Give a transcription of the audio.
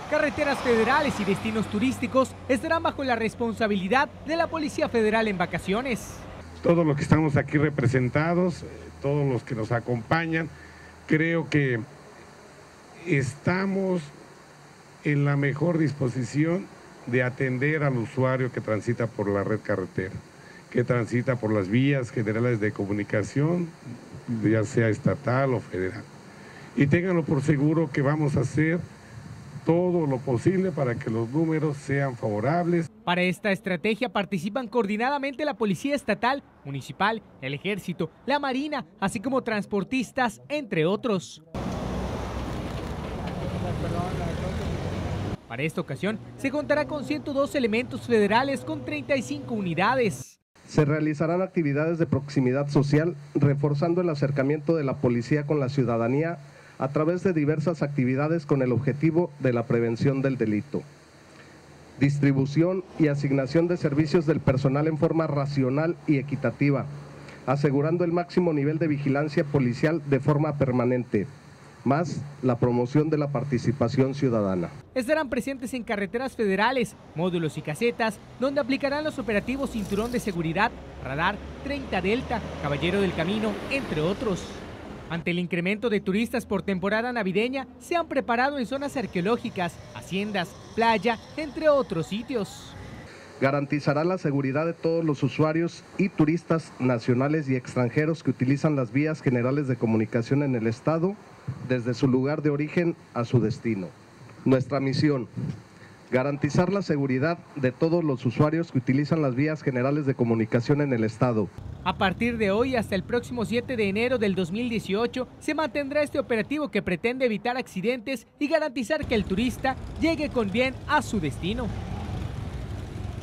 Carreteras federales y destinos turísticos estarán bajo la responsabilidad de la Policía Federal en vacaciones. Todos los que estamos aquí representados, todos los que nos acompañan, creo que estamos en la mejor disposición de atender al usuario que transita por la red carretera, que transita por las vías generales de comunicación, ya sea estatal o federal. Y ténganlo por seguro que vamos a hacer todo lo posible para que los números sean favorables. Para esta estrategia participan coordinadamente la Policía Estatal, Municipal, el Ejército, la Marina, así como transportistas, entre otros. Para esta ocasión se contará con 102 elementos federales con 35 unidades. Se realizarán actividades de proximidad social, reforzando el acercamiento de la policía con la ciudadanía a través de diversas actividades con el objetivo de la prevención del delito. Distribución y asignación de servicios del personal en forma racional y equitativa, asegurando el máximo nivel de vigilancia policial de forma permanente, más la promoción de la participación ciudadana. Estarán presentes en carreteras federales, módulos y casetas, donde aplicarán los operativos Cinturón de Seguridad, Radar, 30 Delta, Caballero del Camino, entre otros. Ante el incremento de turistas por temporada navideña, se han preparado en zonas arqueológicas, haciendas, playa, entre otros sitios. Garantizará la seguridad de todos los usuarios y turistas nacionales y extranjeros que utilizan las vías generales de comunicación en el estado, desde su lugar de origen a su destino. Nuestra misión: garantizar la seguridad de todos los usuarios que utilizan las vías generales de comunicación en el estado. A partir de hoy hasta el próximo 7 de enero del 2018 se mantendrá este operativo que pretende evitar accidentes y garantizar que el turista llegue con bien a su destino.